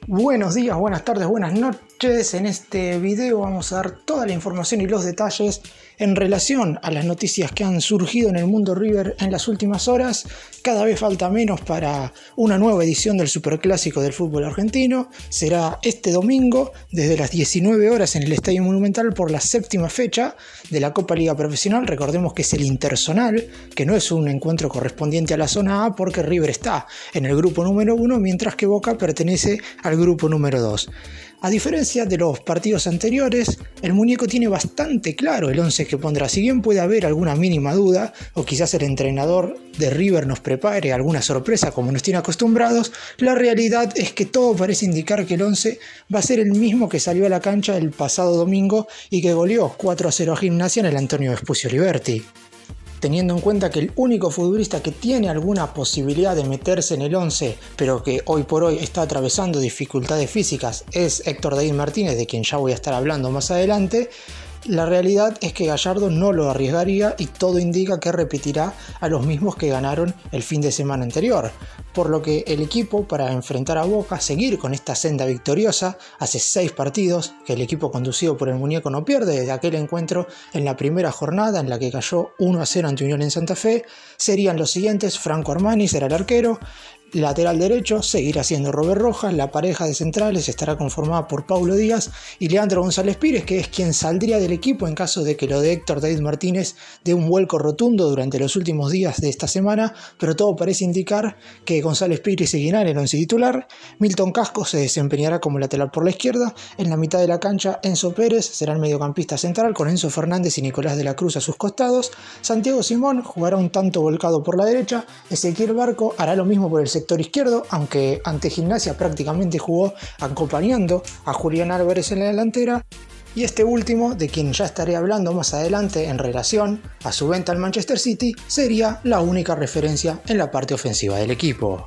Buenos días, buenas tardes, buenas noches. En este video vamos a dar toda la información y los detalles en relación a las noticias que han surgido en el mundo River en las últimas horas. Cada vez falta menos para una nueva edición del Superclásico del fútbol argentino. Será este domingo desde las 19 horas en el Estadio Monumental por la séptima fecha de la Copa Liga Profesional. Recordemos que es el interzonal, que no es un encuentro correspondiente a la zona A porque River está en el grupo número 1 mientras que Boca pertenece al grupo número 2. A diferencia de los partidos anteriores, el muñeco tiene bastante claro el 11 que pondrá. Si bien puede haber alguna mínima duda, o quizás el entrenador de River nos prepare alguna sorpresa como nos tiene acostumbrados, la realidad es que todo parece indicar que el 11 va a ser el mismo que salió a la cancha el pasado domingo y que goleó 4-0 a Gimnasia en el Antonio Vespucio Liberty. Teniendo en cuenta que el único futbolista que tiene alguna posibilidad de meterse en el 11, pero que hoy por hoy está atravesando dificultades físicas, es Héctor David Martínez, de quien ya voy a estar hablando más adelante, la realidad es que Gallardo no lo arriesgaría y todo indica que repetirá a los mismos que ganaron el fin de semana anterior. Por lo que el equipo, para enfrentar a Boca, seguir con esta senda victoriosa, hace 6 partidos que el equipo conducido por el muñeco no pierde desde aquel encuentro en la primera jornada en la que cayó 1-0 ante Unión en Santa Fe, serían los siguientes: Franco Armani será el arquero, lateral derecho seguirá siendo Robert Rojas, la pareja de centrales estará conformada por Paulo Díaz y Leandro González Pires, que es quien saldría del equipo en caso de que lo de Héctor David Martínez dé un vuelco rotundo durante los últimos días de esta semana, pero todo parece indicar que González Pires seguirá en el once titular. Milton Casco se desempeñará como lateral por la izquierda, en la mitad de la cancha Enzo Pérez será el mediocampista central con Enzo Fernández y Nicolás de la Cruz a sus costados, Santiago Simón jugará un tanto volcado por la derecha, Ezequiel Barco hará lo mismo por el sector izquierdo, aunque ante Gimnasia prácticamente jugó acompañando a Julián Álvarez en la delantera, y este último, de quien ya estaré hablando más adelante en relación a su venta al Manchester City, sería la única referencia en la parte ofensiva del equipo.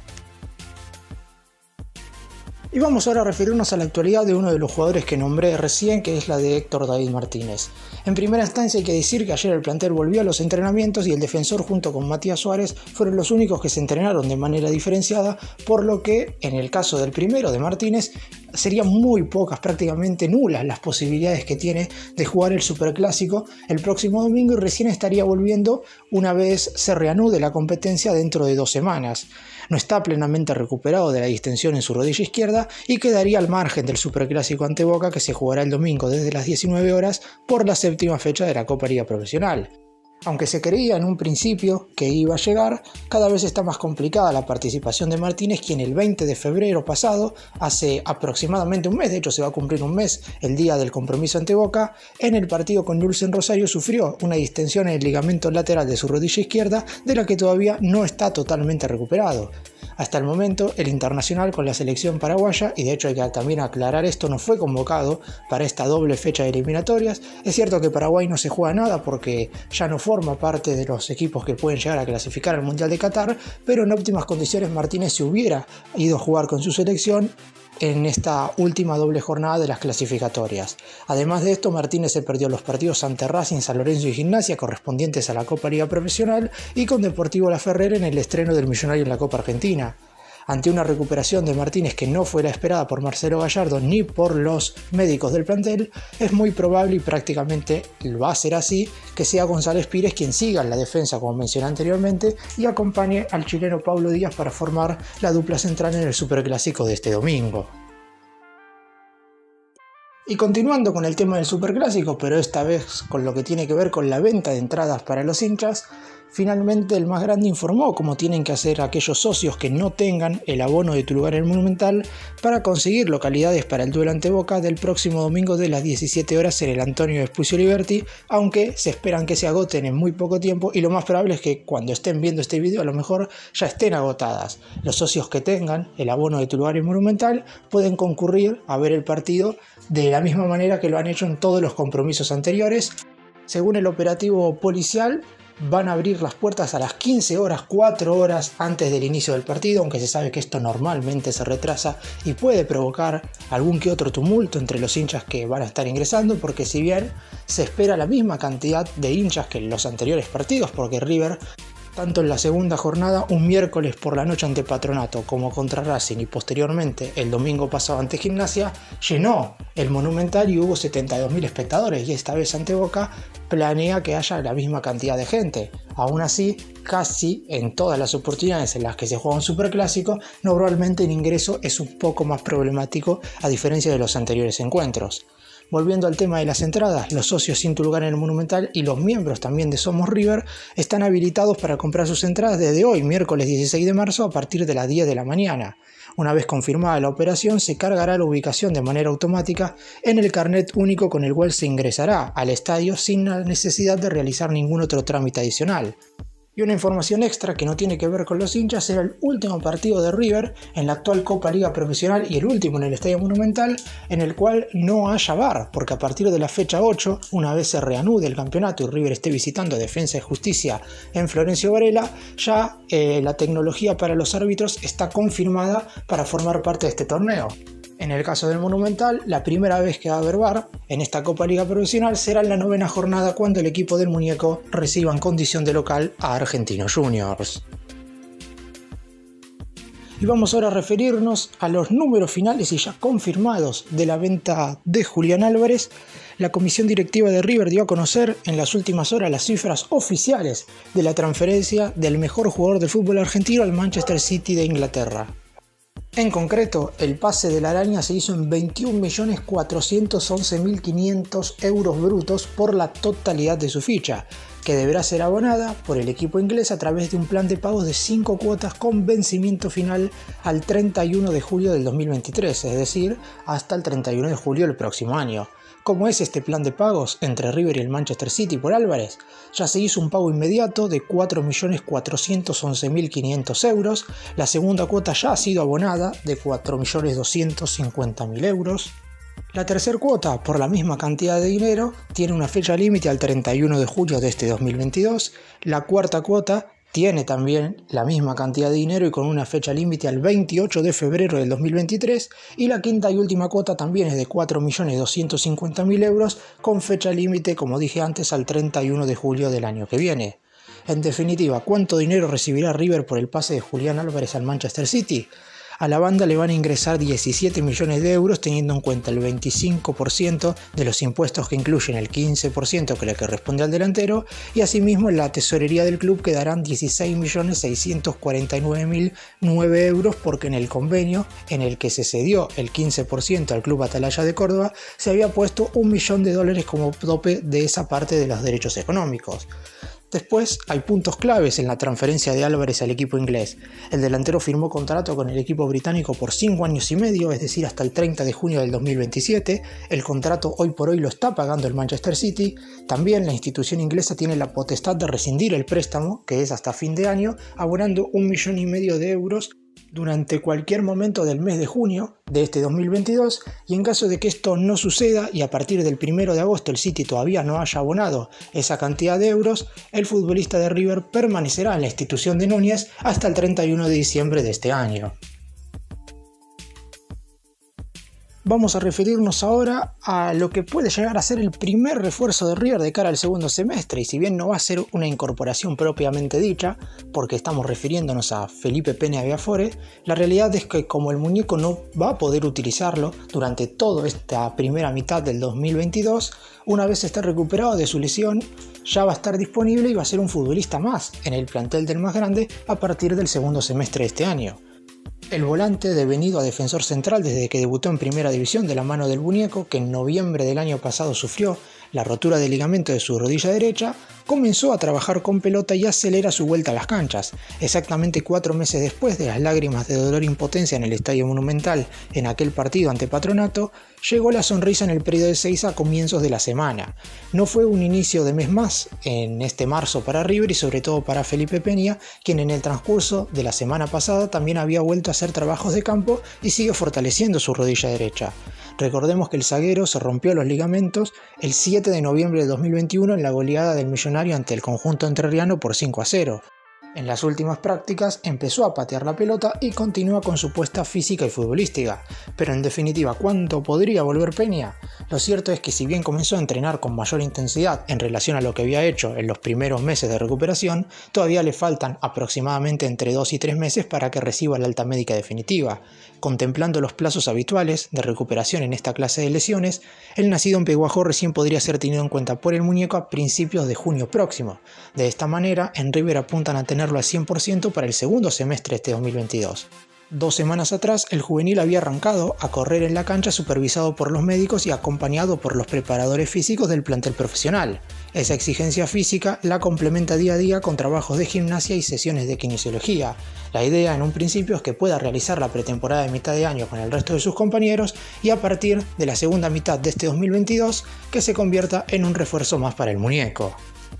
Y vamos ahora a referirnos a la actualidad de uno de los jugadores que nombré recién, que es la de Héctor David Martínez. En primera instancia hay que decir que ayer el plantel volvió a los entrenamientos y el defensor junto con Matías Suárez fueron los únicos que se entrenaron de manera diferenciada, por lo que en el caso del primero, de Martínez, serían muy pocas, prácticamente nulas las posibilidades que tiene de jugar el Superclásico el próximo domingo y recién estaría volviendo una vez se reanude la competencia dentro de 2 semanas. No está plenamente recuperado de la distensión en su rodilla izquierda y quedaría al margen del Superclásico ante Boca, que se jugará el domingo desde las 19 horas por la séptima fecha de la Copa Liga Profesional. Aunque se creía en un principio que iba a llegar, cada vez está más complicada la participación de Martínez, quien el 20 de febrero pasado, hace aproximadamente un mes, de hecho se va a cumplir un mes el día del compromiso ante Boca, en el partido con Newell's en Rosario sufrió una distensión en el ligamento lateral de su rodilla izquierda, de la que todavía no está totalmente recuperado. Hasta el momento, el internacional con la selección paraguaya, y de hecho hay que también aclarar esto, no fue convocado para esta doble fecha de eliminatorias. Es cierto que Paraguay no se juega nada porque ya no forma parte de los equipos que pueden llegar a clasificar al Mundial de Qatar, pero en óptimas condiciones Martínez se hubiera ido a jugar con su selección en esta última doble jornada de las clasificatorias. Además de esto, Martínez se perdió los partidos ante Racing, San Lorenzo y Gimnasia correspondientes a la Copa Liga Profesional y con Deportivo La Ferrera en el estreno del Millonario en la Copa Argentina. Ante una recuperación de Martínez que no fue la esperada por Marcelo Gallardo ni por los médicos del plantel, es muy probable, y prácticamente va a ser así, que sea González Pires quien siga en la defensa como mencioné anteriormente y acompañe al chileno Paulo Díaz para formar la dupla central en el Superclásico de este domingo. Y continuando con el tema del Superclásico, pero esta vez con lo que tiene que ver con la venta de entradas para los hinchas, finalmente el más grande informó cómo tienen que hacer aquellos socios que no tengan el abono de Tu Lugar en el Monumental para conseguir localidades para el duelo ante Boca del próximo domingo de las 17 horas en el Antonio Vespucio Liberty, aunque se esperan que se agoten en muy poco tiempo y lo más probable es que cuando estén viendo este video a lo mejor ya estén agotadas. Los socios que tengan el abono de Tu Lugar en el Monumental pueden concurrir a ver el partido de la misma manera que lo han hecho en todos los compromisos anteriores. Según el operativo policial, van a abrir las puertas a las 15 horas, 4 horas antes del inicio del partido, aunque se sabe que esto normalmente se retrasa y puede provocar algún que otro tumulto entre los hinchas que van a estar ingresando, porque si bien se espera la misma cantidad de hinchas que en los anteriores partidos, porque River Tanto en la segunda jornada, un miércoles por la noche ante Patronato, como contra Racing y posteriormente el domingo pasado ante Gimnasia, llenó el Monumental y hubo 72.000 espectadores, y esta vez ante Boca planea que haya la misma cantidad de gente. Aún así, casi en todas las oportunidades en las que se juega un superclásico, normalmente el ingreso es un poco más problemático a diferencia de los anteriores encuentros. Volviendo al tema de las entradas, los socios sin tu lugar en el Monumental y los miembros también de Somos River están habilitados para comprar sus entradas desde hoy, miércoles 16 de marzo, a partir de las 10 de la mañana. Una vez confirmada la operación, se cargará la ubicación de manera automática en el carnet único con el cual se ingresará al estadio sin la necesidad de realizar ningún otro trámite adicional. Y una información extra que no tiene que ver con los hinchas: era el último partido de River en la actual Copa Liga Profesional y el último en el Estadio Monumental en el cual no haya VAR, porque a partir de la fecha 8, una vez se reanude el campeonato y River esté visitando Defensa y Justicia en Florencio Varela, ya la tecnología para los árbitros está confirmada para formar parte de este torneo. En el caso del Monumental, la primera vez que va a haber VAR en esta Copa Liga Profesional será en la 9ª jornada, cuando el equipo del Muñeco reciba en condición de local a Argentinos Juniors. Y vamos ahora a referirnos a los números finales y ya confirmados de la venta de Julián Álvarez. La comisión directiva de River dio a conocer en las últimas horas las cifras oficiales de la transferencia del mejor jugador del fútbol argentino al Manchester City de Inglaterra. En concreto, el pase de la araña se hizo en 21.411.500 euros brutos por la totalidad de su ficha, que deberá ser abonada por el equipo inglés a través de un plan de pagos de 5 cuotas con vencimiento final al 31 de julio del 2023, es decir, hasta el 31 de julio del próximo año. ¿Cómo es este plan de pagos entre River y el Manchester City por Álvarez? Ya se hizo un pago inmediato de 4.411.500 euros, la segunda cuota ya ha sido abonada de 4.250.000 euros. La tercera cuota, por la misma cantidad de dinero, tiene una fecha límite al 31 de julio de este 2022, la cuarta cuota tiene también la misma cantidad de dinero y con una fecha límite al 28 de febrero del 2023, y la quinta y última cuota también es de 4.250.000 euros con fecha límite, como dije antes, al 31 de julio del año que viene. En definitiva, ¿cuánto dinero recibirá River por el pase de Julián Álvarez al Manchester City? A la banda le van a ingresar 17 millones de euros, teniendo en cuenta el 25% de los impuestos que incluyen el 15% que le corresponde al delantero, y asimismo en la tesorería del club quedarán 16.649.009 euros, porque en el convenio en el que se cedió el 15% al Club Atalaya de Córdoba se había puesto $1 millón como tope de esa parte de los derechos económicos. Después hay puntos claves en la transferencia de Álvarez al equipo inglés. El delantero firmó contrato con el equipo británico por 5 años y medio, es decir, hasta el 30 de junio del 2027. El contrato hoy por hoy lo está pagando el Manchester City. También la institución inglesa tiene la potestad de rescindir el préstamo, que es hasta fin de año, abonando 1,5 millones de euros durante cualquier momento del mes de junio de este 2022, y en caso de que esto no suceda y a partir del 1 de agosto el City todavía no haya abonado esa cantidad de euros, el futbolista de River permanecerá en la institución de Núñez hasta el 31 de diciembre de este año. Vamos a referirnos ahora a lo que puede llegar a ser el primer refuerzo de River de cara al segundo semestre, y si bien no va a ser una incorporación propiamente dicha, porque estamos refiriéndonos a Felipe Pena Viafore, la realidad es que como el muñeco no va a poder utilizarlo durante toda esta primera mitad del 2022, una vez esté recuperado de su lesión, ya va a estar disponible y va a ser un futbolista más en el plantel del más grande a partir del segundo semestre de este año. El volante, devenido a defensor central desde que debutó en Primera División de la mano del muñeco, que en noviembre del año pasado sufrió la rotura del ligamento de su rodilla derecha, comenzó a trabajar con pelota y acelera su vuelta a las canchas. Exactamente 4 meses después de las lágrimas de dolor e impotencia en el Estadio Monumental en aquel partido ante Patronato, llegó la sonrisa en el predio de Ezeiza a comienzos de la semana. No fue un inicio de mes más en este marzo para River y sobre todo para Felipe Peña, quien en el transcurso de la semana pasada también había vuelto a hacer trabajos de campo y sigue fortaleciendo su rodilla derecha. Recordemos que el zaguero se rompió los ligamentos el 7 de noviembre de 2021 en la goleada del Millonario ante el conjunto entrerriano por 5-0. En las últimas prácticas empezó a patear la pelota y continúa con su puesta física y futbolística, pero en definitiva, ¿cuánto podría volver Peña? Lo cierto es que si bien comenzó a entrenar con mayor intensidad en relación a lo que había hecho en los primeros meses de recuperación, todavía le faltan aproximadamente entre 2 y 3 meses para que reciba la alta médica definitiva. Contemplando los plazos habituales de recuperación en esta clase de lesiones, el nacido en Peguajó recién podría ser tenido en cuenta por el muñeco a principios de junio próximo. De esta manera, en River apuntan a tenerlo al 100% para el segundo semestre de este 2022. 2 semanas atrás, el juvenil había arrancado a correr en la cancha supervisado por los médicos y acompañado por los preparadores físicos del plantel profesional. Esa exigencia física la complementa día a día con trabajos de gimnasia y sesiones de kinesiología. La idea en un principio es que pueda realizar la pretemporada de mitad de año con el resto de sus compañeros y a partir de la segunda mitad de este 2022 que se convierta en un refuerzo más para el muñeco.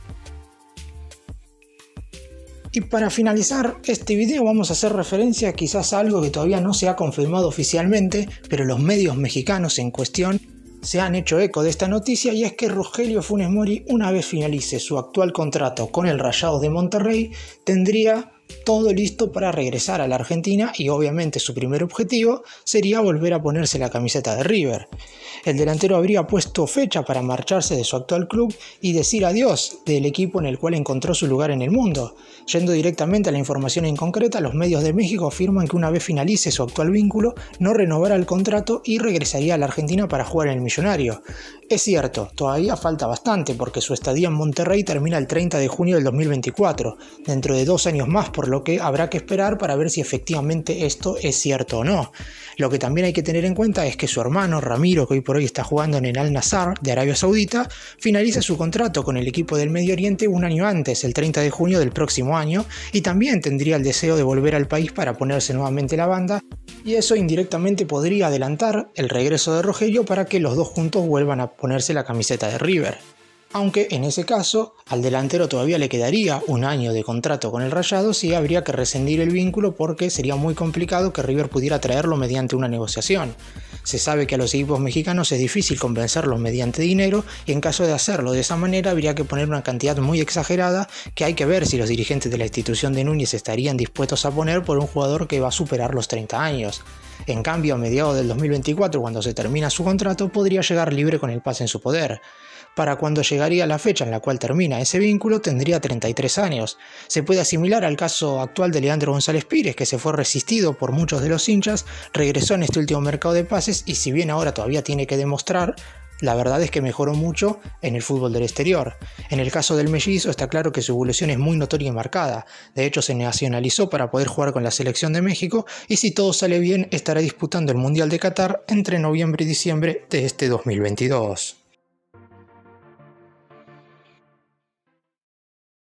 Y para finalizar este video vamos a hacer referencia quizás a algo que todavía no se ha confirmado oficialmente, pero los medios mexicanos en cuestión se han hecho eco de esta noticia, y es que Rogelio Funes Mori, una vez finalice su actual contrato con el Rayados de Monterrey, tendría todo listo para regresar a la Argentina y obviamente su primer objetivo sería volver a ponerse la camiseta de River. El delantero habría puesto fecha para marcharse de su actual club y decir adiós del equipo en el cual encontró su lugar en el mundo. Yendo directamente a la información en concreta, los medios de México afirman que una vez finalice su actual vínculo, no renovará el contrato y regresaría a la Argentina para jugar en el Millonario. Es cierto, todavía falta bastante porque su estadía en Monterrey termina el 30 de junio del 2024, dentro de 2 años más, por lo que habrá que esperar para ver si efectivamente esto es cierto o no. Lo que también hay que tener en cuenta es que su hermano Ramiro, que hoy por hoy está jugando en el Al-Nassr de Arabia Saudita, finaliza su contrato con el equipo del Medio Oriente un año antes, el 30 de junio del próximo año, y también tendría el deseo de volver al país para ponerse nuevamente la banda, y eso indirectamente podría adelantar el regreso de Rogelio para que los dos juntos vuelvan a ponerse la camiseta de River. Aunque en ese caso al delantero todavía le quedaría un año de contrato con el Rayados y habría que rescindir el vínculo porque sería muy complicado que River pudiera traerlo mediante una negociación. Se sabe que a los equipos mexicanos es difícil convencerlos mediante dinero, y en caso de hacerlo de esa manera habría que poner una cantidad muy exagerada que hay que ver si los dirigentes de la institución de Núñez estarían dispuestos a poner por un jugador que va a superar los 30 años. En cambio, a mediados del 2024, cuando se termina su contrato, podría llegar libre con el pase en su poder. Para cuando llegaría la fecha en la cual termina ese vínculo tendría 33 años. Se puede asimilar al caso actual de Leandro González Pires, que se fue resistido por muchos de los hinchas, regresó en este último mercado de pases y si bien ahora todavía tiene que demostrar, la verdad es que mejoró mucho en el fútbol del exterior. En el caso del mellizo está claro que su evolución es muy notoria y marcada. De hecho se nacionalizó para poder jugar con la selección de México y si todo sale bien estará disputando el Mundial de Qatar entre noviembre y diciembre de este 2022.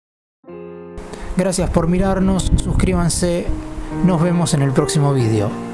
Gracias por mirarnos, suscríbanse, nos vemos en el próximo vídeo.